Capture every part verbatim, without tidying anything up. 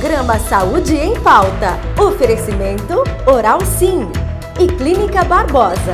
Programa Saúde em Pauta. Oferecimento Oral Sim e Clínica Barbosa.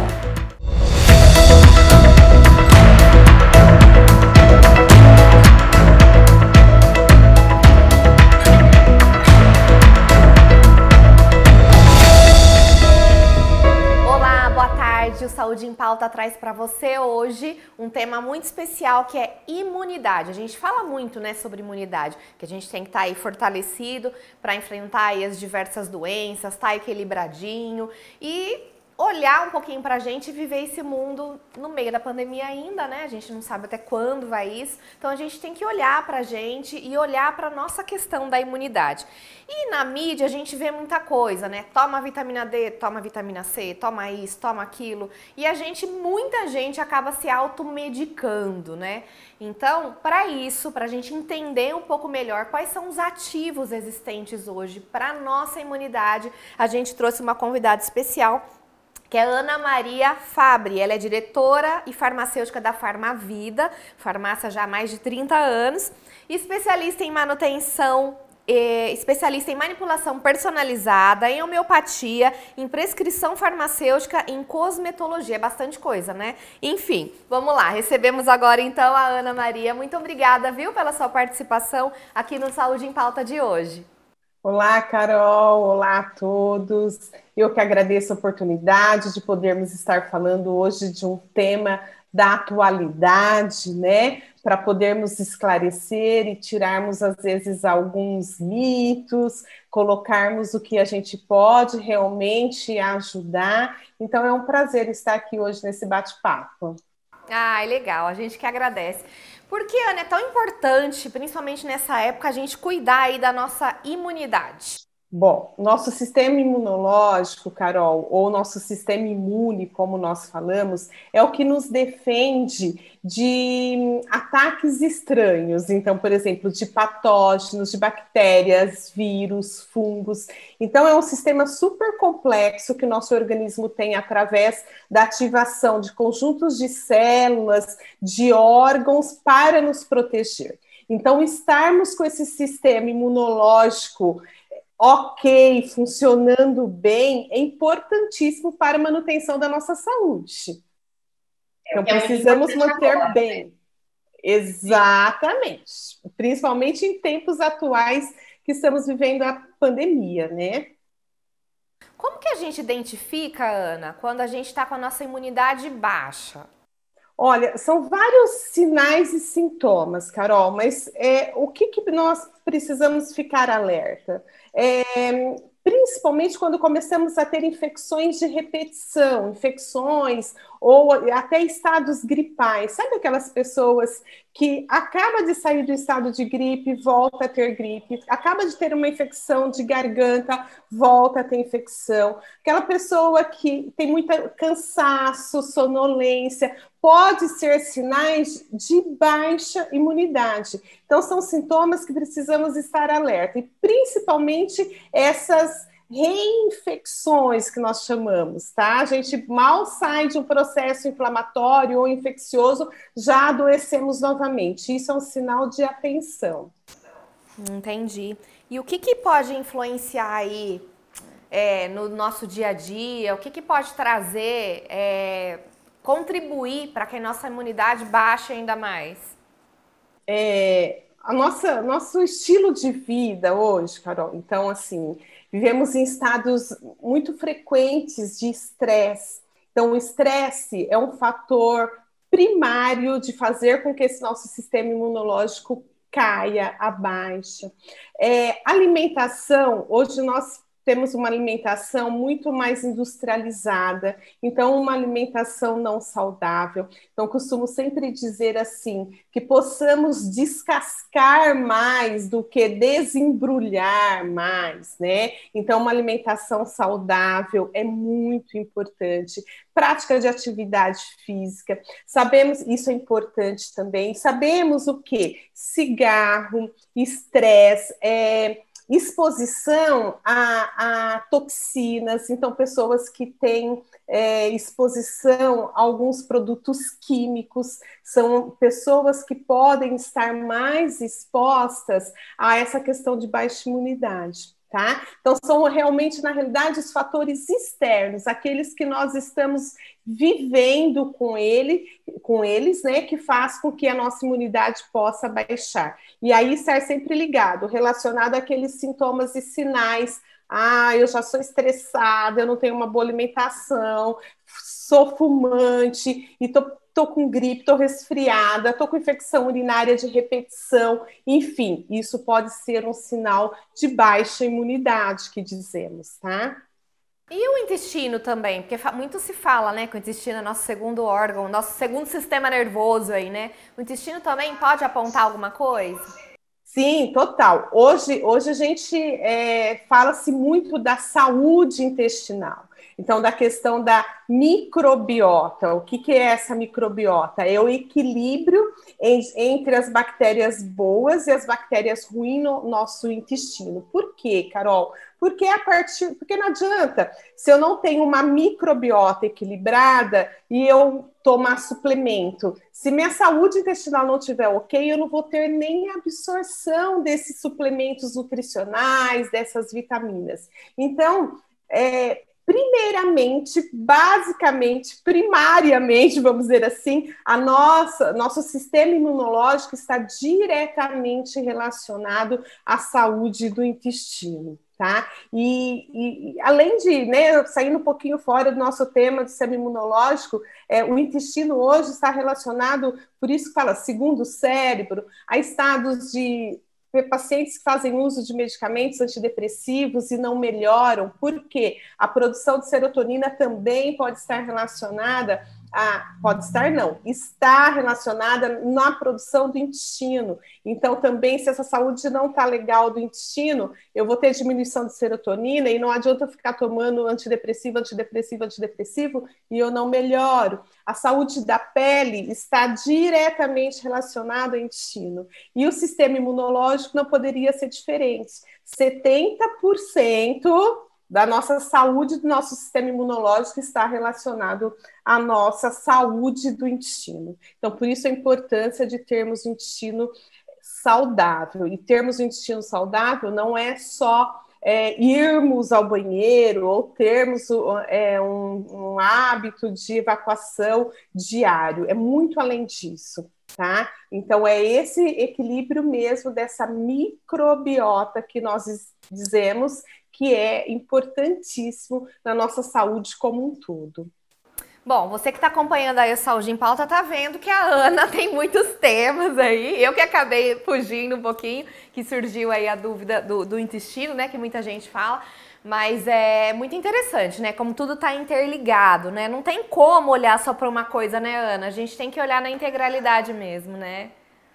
O Saúde em Pauta traz para você hoje um tema muito especial que é imunidade. A gente fala muito, né, sobre imunidade, que a gente tem que estar aí fortalecido para enfrentar aí as diversas doenças, estar equilibradinho e olhar um pouquinho pra gente e viver esse mundo no meio da pandemia ainda, né? A gente não sabe até quando vai isso. Então a gente tem que olhar pra gente e olhar pra nossa questão da imunidade. E na mídia a gente vê muita coisa, né? Toma vitamina D, toma vitamina C, toma isso, toma aquilo. E a gente, muita gente acaba se automedicando, né? Então, para isso, pra gente entender um pouco melhor quais são os ativos existentes hoje para nossa imunidade, a gente trouxe uma convidada especial, que é Ana Maria Fabri. Ela é diretora e farmacêutica da Farmavida, farmácia já há mais de trinta anos, especialista em manutenção, eh, especialista em manipulação personalizada, em homeopatia, em prescrição farmacêutica, em cosmetologia, é bastante coisa, né? Enfim, vamos lá, recebemos agora então a Ana Maria. Muito obrigada, viu, pela sua participação aqui no Saúde em Pauta de hoje. Olá, Carol, olá a todos. Eu que agradeço a oportunidade de podermos estar falando hoje de um tema da atualidade, né? Para podermos esclarecer e tirarmos, às vezes, alguns mitos, colocarmos o que a gente pode realmente ajudar. Então, é um prazer estar aqui hoje nesse bate-papo. Ah, legal, a gente que agradece. Porque, Ana, é tão importante, principalmente nessa época, a gente cuidar aí da nossa imunidade? Bom, nosso sistema imunológico, Carol, ou nosso sistema imune, como nós falamos, é o que nos defende de ataques estranhos. Então, por exemplo, de patógenos, de bactérias, vírus, fungos. Então, é um sistema super complexo que o nosso organismo tem através da ativação de conjuntos de células, de órgãos para nos proteger. Então, estarmos com esse sistema imunológico ok, funcionando bem, é importantíssimo para a manutenção da nossa saúde. Então, precisamos manter bem. Exatamente. Principalmente em tempos atuais que estamos vivendo a pandemia, né? Como que a gente identifica, Ana, quando a gente está com a nossa imunidade baixa? Olha, são vários sinais e sintomas, Carol, mas é, o que, que nós precisamos ficar alerta? É, principalmente quando começamos a ter infecções de repetição, infecções ou até estados gripais. Sabe aquelas pessoas que acaba de sair do estado de gripe, volta a ter gripe, acaba de ter uma infecção de garganta, volta a ter infecção. Aquela pessoa que tem muito cansaço, sonolência, pode ser sinais de baixa imunidade. Então, são sintomas que precisamos estar alerta, e principalmente essas reinfecções que nós chamamos, tá? A gente mal sai de um processo inflamatório ou infeccioso, já adoecemos novamente. Isso é um sinal de atenção. Entendi. E o que, que pode influenciar aí é, no nosso dia a dia? O que, que pode trazer, é, contribuir para que a nossa imunidade baixe ainda mais? É, a nossa, nosso estilo de vida hoje, Carol, então, assim, vivemos em estados muito frequentes de estresse. Então, o estresse é um fator primário de fazer com que esse nosso sistema imunológico caia, abaixa. É, alimentação, hoje nós temos uma alimentação muito mais industrializada, então uma alimentação não saudável. Então, costumo sempre dizer assim, que possamos descascar mais do que desembrulhar mais, né? Então, uma alimentação saudável é muito importante. Prática de atividade física, sabemos, isso é importante também, sabemos o que? Cigarro, estresse, é... exposição a, a toxinas, então pessoas que têm é, exposição a alguns produtos químicos, são pessoas que podem estar mais expostas a essa questão de baixa imunidade. Tá? Então, são realmente, na realidade, os fatores externos, aqueles que nós estamos vivendo com ele, com eles, né, que faz com que a nossa imunidade possa baixar. E aí, estar sempre ligado, relacionado àqueles sintomas e sinais. Ah, eu já sou estressada, eu não tenho uma boa alimentação, sou fumante e tô Estou com gripe, estou resfriada, estou com infecção urinária de repetição, enfim, isso pode ser um sinal de baixa imunidade, que dizemos, tá? E o intestino também, porque muito se fala, né, que o intestino é nosso segundo órgão, nosso segundo sistema nervoso aí, né? O intestino também pode apontar alguma coisa? Sim, total. Hoje, hoje a gente é, fala-se muito da saúde intestinal. Então, da questão da microbiota. O que, que é essa microbiota? É o equilíbrio em, entre as bactérias boas e as bactérias ruins no nosso intestino. Por quê, Carol? Porque, a partir, porque não adianta, se eu não tenho uma microbiota equilibrada e eu tomar suplemento, se minha saúde intestinal não estiver ok, eu não vou ter nem absorção desses suplementos nutricionais, dessas vitaminas. Então, é, primeiramente, basicamente, primariamente, vamos dizer assim, a nossa, nosso sistema imunológico está diretamente relacionado à saúde do intestino, tá? E, e além de, né, saindo um pouquinho fora do nosso tema do sistema imunológico, é, o intestino hoje está relacionado, por isso que fala, segundo o cérebro, a estados de pacientes que fazem uso de medicamentos antidepressivos e não melhoram, porque a produção de serotonina também pode estar relacionada a, pode estar não, está relacionada na produção do intestino. Então também, se essa saúde não está legal do intestino, eu vou ter diminuição de serotonina e não adianta eu ficar tomando antidepressivo, antidepressivo, antidepressivo e eu não melhoro. A saúde da pele está diretamente relacionada ao intestino. E o sistema imunológico não poderia ser diferente. setenta por cento da nossa saúde, do nosso sistema imunológico está relacionado à nossa saúde do intestino. Então, por isso a importância de termos um intestino saudável. E termos um intestino saudável não é só é, irmos ao banheiro ou termos é, um, um hábito de evacuação diário. É muito além disso. Tá? Então, é esse equilíbrio mesmo dessa microbiota que nós dizemos que é importantíssimo na nossa saúde como um todo. Bom, você que está acompanhando aí o Saúde em Pauta tá vendo que a Ana tem muitos temas aí. Eu que acabei fugindo um pouquinho, que surgiu aí a dúvida do, do intestino, né, que muita gente fala. Mas é muito interessante, né? Como tudo está interligado, né? Não tem como olhar só para uma coisa, né, Ana? A gente tem que olhar na integralidade mesmo, né?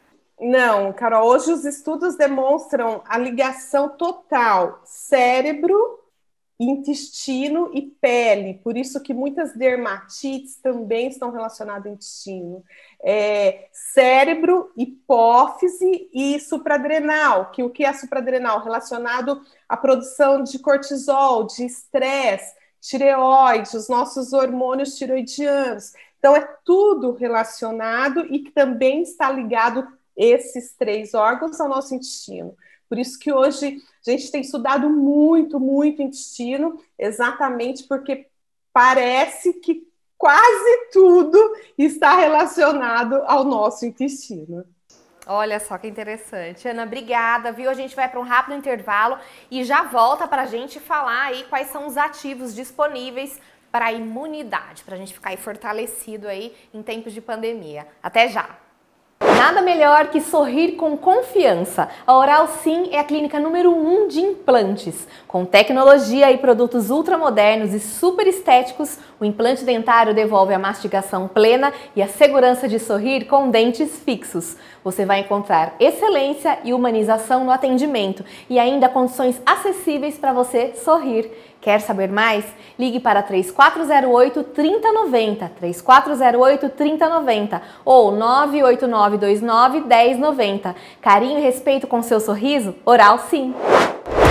Não, Carol, hoje os estudos demonstram a ligação total cérebro, intestino e pele, por isso que muitas dermatites também estão relacionadas ao intestino. É, cérebro, hipófise e supradrenal, que o que é supradrenal? Relacionado à produção de cortisol, de estresse, tireoide, os nossos hormônios tiroidianos. Então é tudo relacionado e que também está ligado esses três órgãos ao nosso intestino. Por isso que hoje a gente tem estudado muito, muito intestino, exatamente porque parece que quase tudo está relacionado ao nosso intestino. Olha só que interessante. Ana, obrigada, viu? A gente vai para um rápido intervalo e já volta para a gente falar aí quais são os ativos disponíveis para a imunidade, para a gente ficar aí fortalecido aí em tempos de pandemia. Até já! Nada melhor que sorrir com confiança. A Oral Sim é a clínica número um de implantes. Com tecnologia e produtos ultramodernos e super estéticos, o implante dentário devolve a mastigação plena e a segurança de sorrir com dentes fixos. Você vai encontrar excelência e humanização no atendimento e ainda condições acessíveis para você sorrir. Quer saber mais? Ligue para três quatro zero oito, três zero nove zero, três quatro zero oito, três zero nove zero ou nove oito nove dois nove, um zero nove zero. Carinho e respeito com seu sorriso? Oral Sim!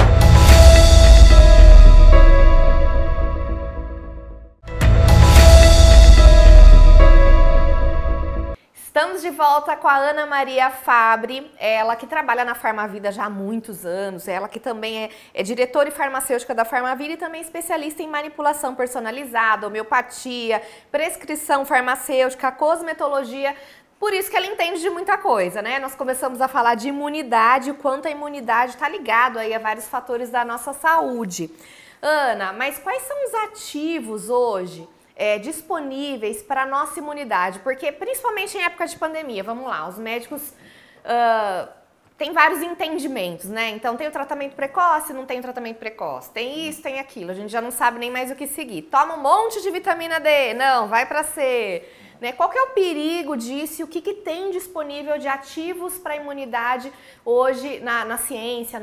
Estamos de volta com a Ana Maria Fabbri, ela que trabalha na Farmavida já há muitos anos, ela que também é, é diretora e farmacêutica da Farmavida e também especialista em manipulação personalizada, homeopatia, prescrição farmacêutica, cosmetologia. Por isso que ela entende de muita coisa, né? Nós começamos a falar de imunidade, o quanto a imunidade está ligado aí a vários fatores da nossa saúde. Ana, mas quais são os ativos hoje É, disponíveis para a nossa imunidade? Porque principalmente em época de pandemia, vamos lá, os médicos uh, têm vários entendimentos, né? Então tem o tratamento precoce, não tem o tratamento precoce, tem isso, tem aquilo, a gente já não sabe nem mais o que seguir. Toma um monte de vitamina D, não, vai para C. Né? Qual que é o perigo disso e o que, que tem disponível de ativos para a imunidade hoje na, na ciência, no...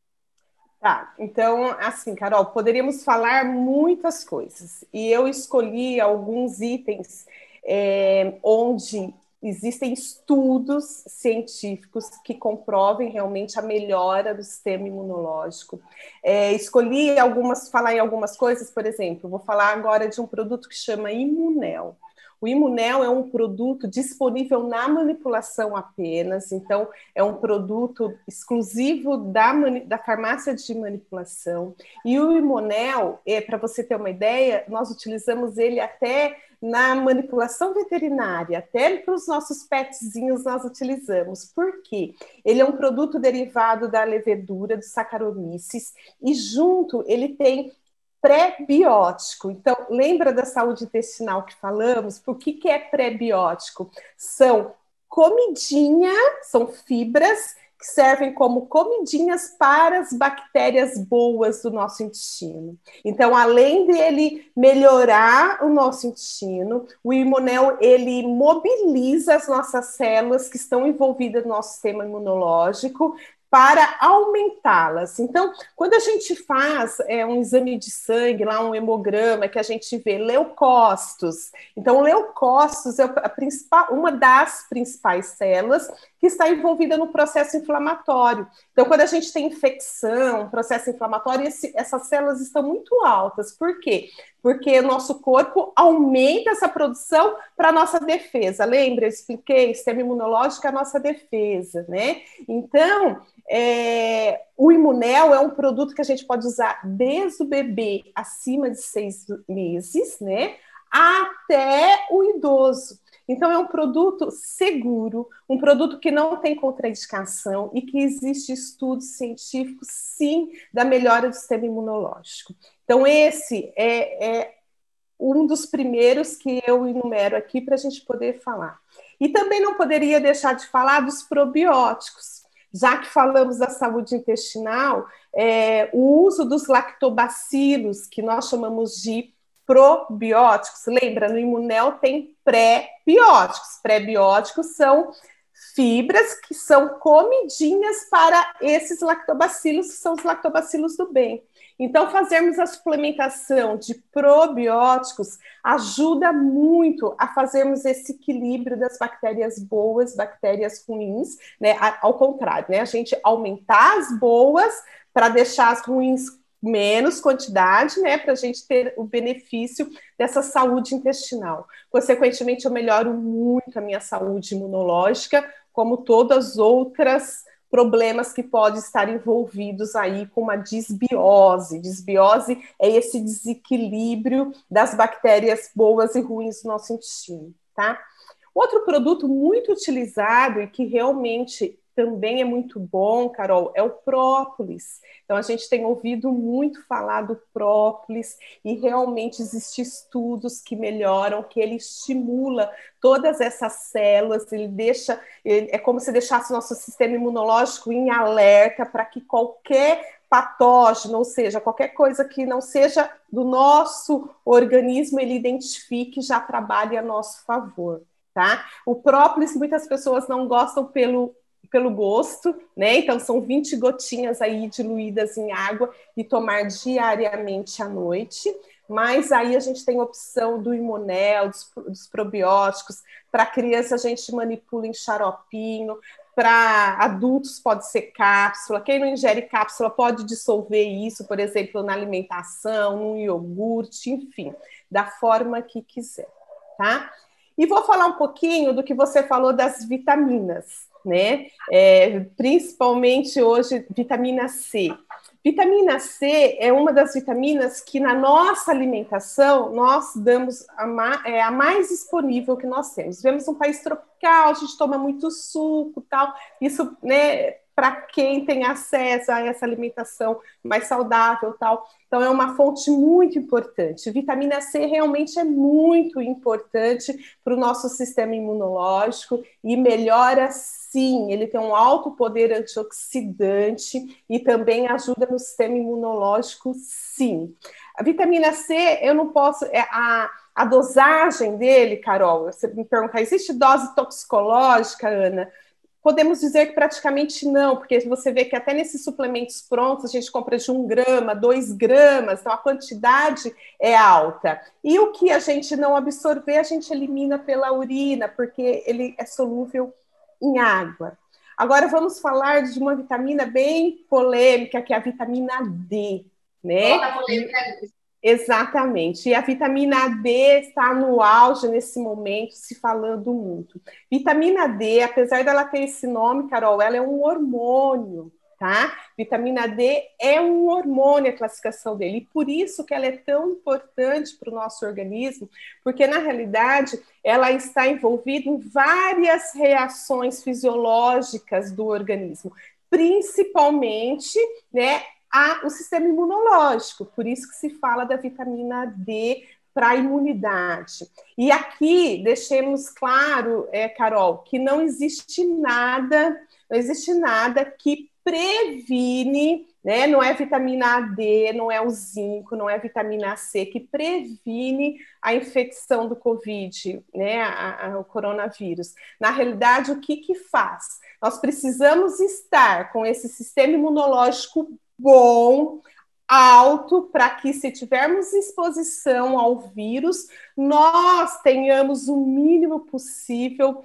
Tá, então, assim, Carol, poderíamos falar muitas coisas, e eu escolhi alguns itens é, onde existem estudos científicos que comprovem realmente a melhora do sistema imunológico. É, escolhi algumas, falar em algumas coisas, por exemplo, vou falar agora de um produto que chama Imunel. O Imunel é um produto disponível na manipulação apenas, então é um produto exclusivo da, da farmácia de manipulação. E o Imunel, é, para você ter uma ideia, nós utilizamos ele até na manipulação veterinária, até para os nossos petzinhos nós utilizamos. Por quê? Ele é um produto derivado da levedura, do Saccharomyces, e junto ele tem pré-biótico. Então, lembra da saúde intestinal que falamos? Por que que é pré-biótico? São comidinha, são fibras que servem como comidinhas para as bactérias boas do nosso intestino. Então, além dele melhorar o nosso intestino, o Imunel, ele mobiliza as nossas células que estão envolvidas no nosso sistema imunológico, para aumentá-las. Então, quando a gente faz é, um exame de sangue, lá um hemograma, que a gente vê leucócitos, então leucócitos é a principal, uma das principais células que está envolvida no processo inflamatório. Então, quando a gente tem infecção, processo inflamatório, esse, essas células estão muito altas. Por quê? Porque o nosso corpo aumenta essa produção para a nossa defesa. Lembra? Eu expliquei, sistema imunológico é a nossa defesa, né? Então, é, o Imunel é um produto que a gente pode usar desde o bebê acima de seis meses, né? Até o idoso. Então, é um produto seguro, um produto que não tem contraindicação e que existe estudos científicos, sim, da melhora do sistema imunológico. Então, esse é, é um dos primeiros que eu enumero aqui para a gente poder falar. E também não poderia deixar de falar dos probióticos. Já que falamos da saúde intestinal, é, o uso dos lactobacilos, que nós chamamos de probióticos. Lembra, no Imunel tem pré-bióticos. Pré-bióticos são fibras que são comidinhas para esses lactobacilos, que são os lactobacilos do bem. Então, fazermos a suplementação de probióticos ajuda muito a fazermos esse equilíbrio das bactérias boas, bactérias ruins, né? Ao contrário, né? A gente aumentar as boas para deixar as ruins menos quantidade, né, para a gente ter o benefício dessa saúde intestinal. Consequentemente, eu melhoro muito a minha saúde imunológica, como todas as outras problemas que podem estar envolvidos aí com uma disbiose. Disbiose é esse desequilíbrio das bactérias boas e ruins do nosso intestino, tá? Outro produto muito utilizado e que realmente também é muito bom, Carol, é o própolis. Então, a gente tem ouvido muito falar do própolis e realmente existem estudos que melhoram, que ele estimula todas essas células, ele deixa, ele, é como se deixasse o nosso sistema imunológico em alerta para que qualquer patógeno, ou seja, qualquer coisa que não seja do nosso organismo, ele identifique e já trabalhe a nosso favor, tá? O própolis, muitas pessoas não gostam pelo pelo gosto, né? Então são vinte gotinhas aí diluídas em água e tomar diariamente à noite. Mas aí a gente tem a opção do Imunel, dos, dos probióticos. Para criança a gente manipula em xaropinho, para adultos pode ser cápsula. Quem não ingere cápsula pode dissolver isso, por exemplo, na alimentação, no iogurte, enfim, da forma que quiser, tá? E vou falar um pouquinho do que você falou das vitaminas, né? É, principalmente hoje, vitamina C. Vitamina C é uma das vitaminas que na nossa alimentação nós damos a, ma é a mais disponível que nós temos. Vivemos um país tropical, a gente toma muito suco, tal. Isso, né, para quem tem acesso a essa alimentação mais saudável, tal. Então é uma fonte muito importante. Vitamina C realmente é muito importante para o nosso sistema imunológico e melhora, sim, ele tem um alto poder antioxidante e também ajuda no sistema imunológico, sim. A vitamina C, eu não posso... É, a, a dosagem dele, Carol, você me perguntar, existe dose toxicológica, Ana? Podemos dizer que praticamente não, porque você vê que até nesses suplementos prontos a gente compra de um grama, dois gramas, então a quantidade é alta. E o que a gente não absorver, a gente elimina pela urina, porque ele é solúvel em água. Agora vamos falar de uma vitamina bem polêmica, que é a vitamina D, né? Olha a polêmica. Exatamente. E a vitamina D está no auge nesse momento, se falando muito. Vitamina D, apesar dela ter esse nome, Carol, ela é um hormônio, tá? Vitamina D é um hormônio, a classificação dele. E por isso que ela é tão importante para o nosso organismo, porque na realidade ela está envolvida em várias reações fisiológicas do organismo, principalmente, né, A, o sistema imunológico, por isso que se fala da vitamina D para a imunidade. E aqui deixemos claro, é, Carol, que não existe nada, não existe nada que previne, né? Não é vitamina D, não é o zinco, não é vitamina C, que previne a infecção do Covid, né? A, a, o coronavírus. Na realidade, o que que faz? Nós precisamos estar com esse sistema imunológico bom, alto, para que, se tivermos exposição ao vírus, nós tenhamos o mínimo possível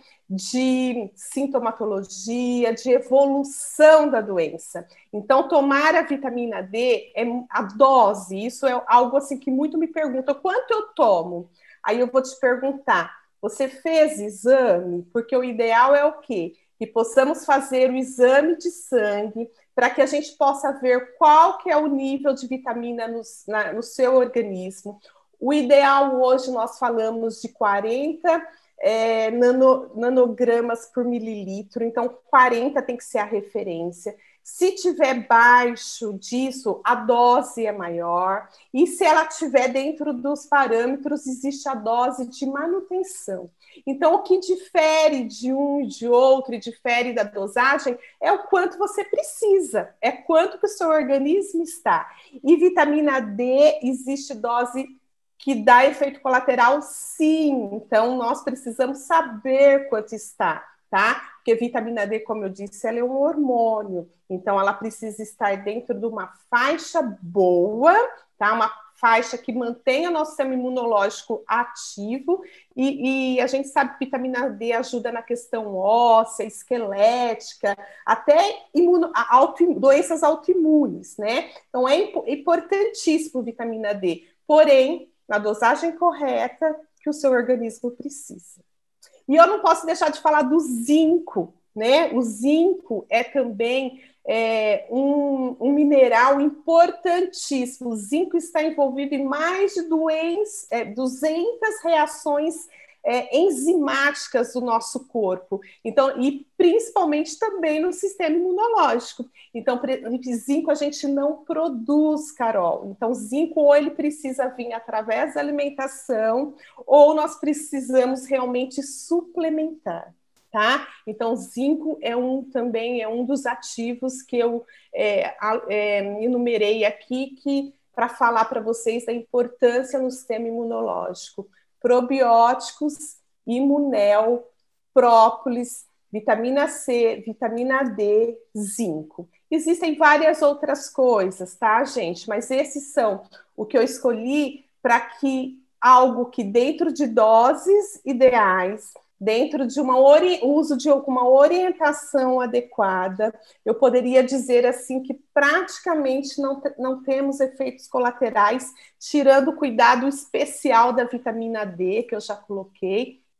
de sintomatologia, de evolução da doença. Então, tomar a vitamina D, é a dose, isso é algo assim que muito me perguntam, quanto eu tomo? Aí eu vou te perguntar, você fez exame? Porque o ideal é o quê? Que possamos fazer o exame de sangue, para que a gente possa ver qual que é o nível de vitamina no, na, no seu organismo. O ideal hoje nós falamos de quarenta é, nano, nanogramas por mililitro, então quarenta tem que ser a referência. Se tiver baixo disso, a dose é maior, e se ela estiver dentro dos parâmetros, existe a dose de manutenção. Então, o que difere de um e de outro, e difere da dosagem, é o quanto você precisa, é quanto que o seu organismo está. E vitamina D, existe dose que dá efeito colateral, sim. Então, nós precisamos saber quanto está, tá? Porque vitamina D, como eu disse, ela é um hormônio. Então, ela precisa estar dentro de uma faixa boa, tá? Uma faixa que mantenha o nosso sistema imunológico ativo, e, e a gente sabe que vitamina D ajuda na questão óssea, esquelética, até imuno, auto, doenças autoimunes, né? Então é importantíssimo vitamina D, porém, na dosagem correta que o seu organismo precisa. E eu não posso deixar de falar do zinco, né? O zinco é também é, um, um mineral importantíssimo. O zinco está envolvido em mais de duzentas, é, duzentas reações é, enzimáticas do nosso corpo. Então, e principalmente também no sistema imunológico. Então, zinco a gente não produz, Carol. Então, zinco ou ele precisa vir através da alimentação, ou nós precisamos realmente suplementar. Tá? Então, zinco é um, também é um dos ativos que eu é, é, enumerei aqui que, para falar para vocês da importância no sistema imunológico. Probióticos, imunel, própolis, vitamina C, vitamina D, zinco. Existem várias outras coisas, tá, gente? Mas esses são o que eu escolhi para que algo que dentro de doses ideais, dentro de uma ori- uso de uma orientação adequada, eu poderia dizer assim que praticamente não, te- não temos efeitos colaterais, tirando o cuidado especial da vitamina D, que eu já coloquei,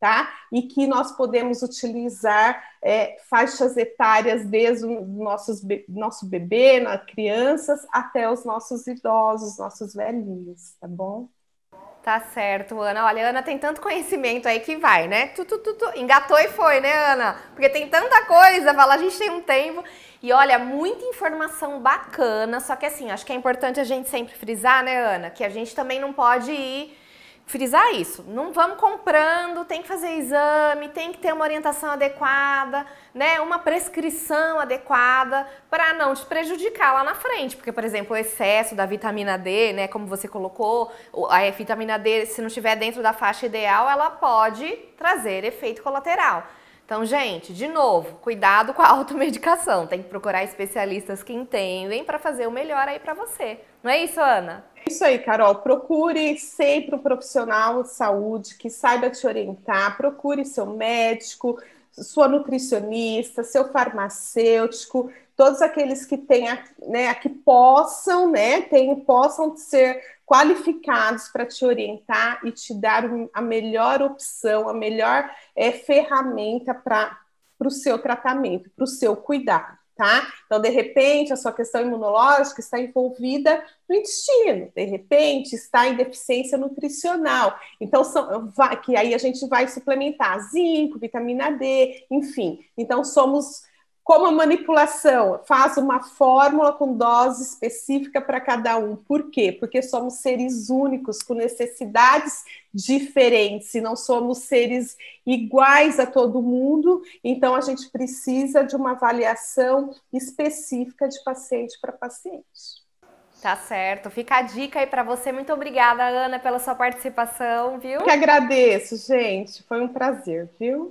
tá? E que nós podemos utilizar é, faixas etárias desde o nossos, nosso bebê, nas crianças, até os nossos idosos, nossos velhinhos, tá bom? Tá certo, Ana. Olha, Ana tem tanto conhecimento aí que vai, né? Tu, tu, tu, tu. Engatou e foi, né, Ana? Porque tem tanta coisa, fala, a gente tem um tempo. E olha, muita informação bacana, só que assim, acho que é importante a gente sempre frisar, né, Ana? Que a gente também não pode ir... Frisar isso, não vamos comprando, tem que fazer exame, tem que ter uma orientação adequada, né, uma prescrição adequada para não te prejudicar lá na frente, porque, por exemplo, o excesso da vitamina D, né, como você colocou, a vitamina D, se não estiver dentro da faixa ideal, ela pode trazer efeito colateral. Então, gente, de novo, cuidado com a automedicação, tem que procurar especialistas que entendem para fazer o melhor aí para você. Não é isso, Ana? É isso aí, Carol. Procure sempre um profissional de saúde que saiba te orientar. Procure seu médico, sua nutricionista, seu farmacêutico, todos aqueles que tenham, né, que possam, né, tenham, possam ser qualificados para te orientar e te dar a melhor opção, a melhor é, ferramenta para o seu tratamento, para o seu cuidado. Tá? Então, de repente, a sua questão imunológica está envolvida no intestino, de repente está em deficiência nutricional. Então, são, vai, que aí a gente vai suplementar zinco, vitamina D, enfim. Então, somos, como a manipulação, faz uma fórmula com dose específica para cada um. Por quê? Porque somos seres únicos, com necessidades diferentes, e não somos seres iguais a todo mundo, então a gente precisa de uma avaliação específica de paciente para paciente. Tá certo, fica a dica aí para você. Muito obrigada, Ana, pela sua participação, viu? Eu que agradeço, gente, foi um prazer, viu?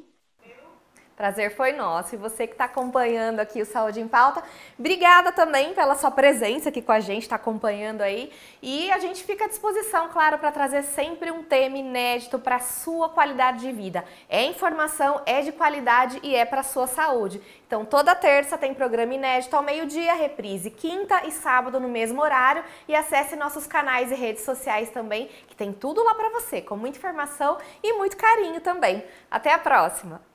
Prazer foi nosso. E você que está acompanhando aqui o Saúde em Pauta, obrigada também pela sua presença aqui com a gente, está acompanhando aí. E a gente fica à disposição, claro, para trazer sempre um tema inédito para a sua qualidade de vida. É informação, é de qualidade e é para a sua saúde. Então, toda terça tem programa inédito ao meio-dia, reprise quinta e sábado no mesmo horário. E acesse nossos canais e redes sociais também, que tem tudo lá para você, com muita informação e muito carinho também. Até a próxima!